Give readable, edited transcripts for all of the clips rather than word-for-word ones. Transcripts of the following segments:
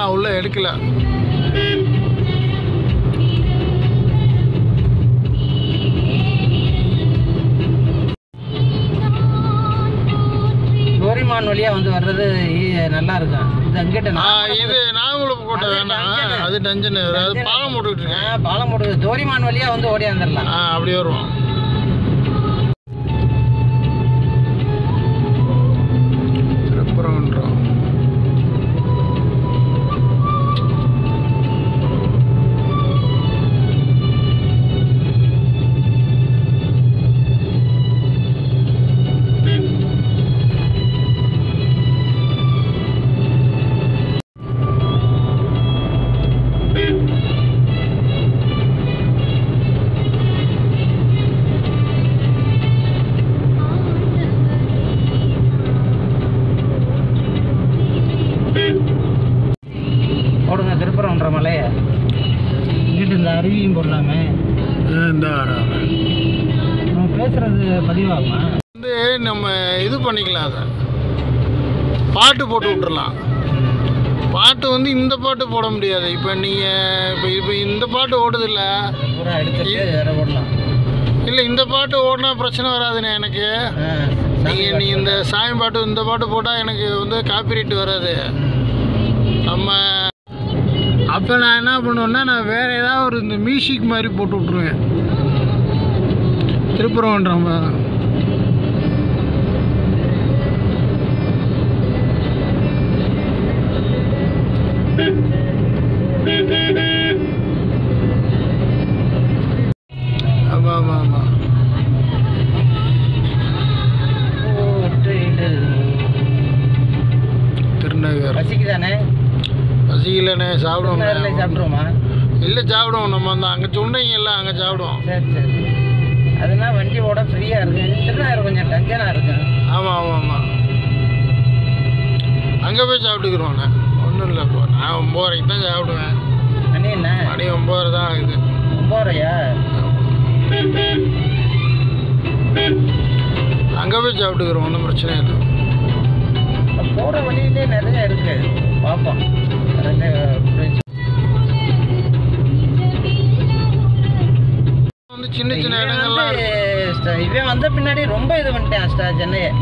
நான் உள்ளே எடுக்கல. டோரிமான் வழியாக வந்து வர்றது நல்லா இருக்கும். இது அங்கிட்ட இது நாகூர் கோட்டை வேணாம், அது டஞ்சன். அதாவது பாலம் போட்டுக்கிட்டு இருக்கேன். பாலம் போட்டு டோரிமான் வழியாக வந்து ஓடியாந்துடலாம். அப்படி வருவோம். திருப்பரங்குன்றம் போடுங்க. திருப்பரங்குன்ற மலையை இங்கிட்டு இந்த அருவியும் போடலாமே. இந்த நம்ம பேசுறது பதிவாகுமா? வந்து நம்ம இது பண்ணிக்கலாம், அதை பாட்டு போட்டு விட்டுறலாம். பாட்டு வந்து இந்த பாட்டு போட முடியாது. இப்போ நீங்கள் இப்போ இந்த பாட்டு ஓடுதில்ல, போடலாம். இல்லை இந்த பாட்டு ஓடினா பிரச்சனை வராதுண்ணே எனக்கு. நீ இந்த சாமி பாட்டு இந்த பாட்டு போட்டால் எனக்கு வந்து காப்பிரைட் வராது. நம்ம அப்போ நான் என்ன பண்ணுவேன்னா, நான் வேறு ஏதாவது ஒரு இந்த மியூசிக் மாதிரி போட்டு விட்ருவேன். திருப்பரங்குன்றம் ஆமாம் ஆமாம் ஆமாம். திருநகர் பசிக்குதானே? பசிக்கலண்ணே, சாப்பிடுவோம். சாப்பிடுவோமா? இல்லை சாப்பிடுவோம். நம்ம அந்த அங்கே சொன்னீங்கல்ல, அங்கே சாப்பிடுவோம். சரி சரி. அதெல்லாம் வண்டி ஓட ஃப்ரீயாக இருக்குது. திருநகர் கொஞ்சம் டஞ்சனாக இருக்கு. ஆமாம் ஆமாம் ஆமாம். அங்கே போய் சாப்பிட்டுக்கிறோண்ணே, ஒன்றும் இல்லை. இப்போ நான் 9:30 தான் சாப்பிடுவேன். மணி என்ன? மணி 9:30 தான் ஆகுது. 9:30யா? அங்கே போய் சாப்பிட்டுக்கிறோம், ஒன்றும் பிரச்சனை இல்லை. போகிற வழியிலே நிறைய இருக்கு, பார்ப்போம். வந்து சின்ன சின்ன இடங்கள்லாம் இவன் வந்த பின்னாடி ரொம்ப இது பண்ணிட்டேன் சென்னையை.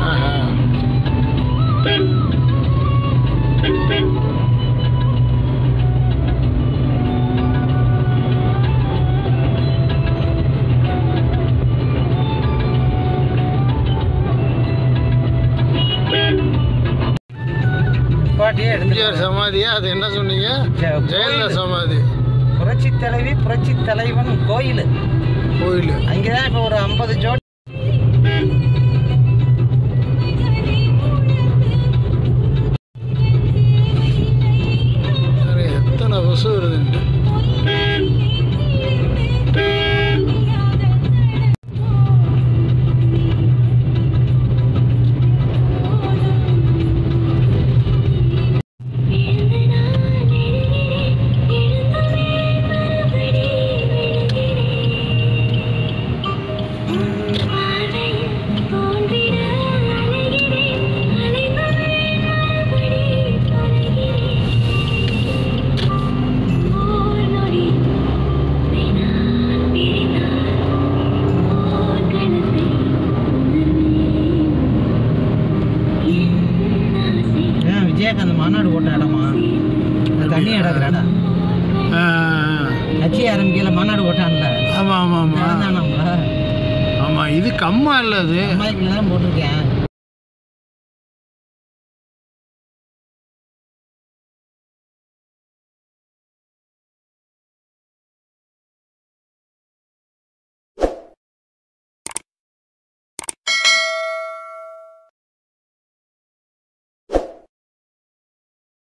எம்ஜிஆர் சமாதியா? அது என்ன சொன்னீங்க? ஜெயலலிதா சமாதி. புரட்சி தலைவி புரட்சி தலைவன் கோயில். அங்கேதான் இப்போ ஒரு 50 ஜோடி. எத்தனை பஸ் வருதுன்ட்டு. அந்த மாநாடு போட்ட இடமா? தண்ணி இடத்துல இடம் கட்சி ஆரம்பிக்கல, மாநாடு போட்டான்ல. ஆமாம் ஆமாம் ஆமாம். ஆமாம், இது கம்மா இல்லை, அது அம்மாய்க்குள்ள தான் போட்டிருக்கேன்.